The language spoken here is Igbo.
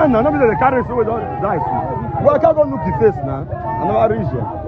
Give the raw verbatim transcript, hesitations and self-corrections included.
now, nobody they carry so with all the dice. Well, I can't go look the face now. I never reach here.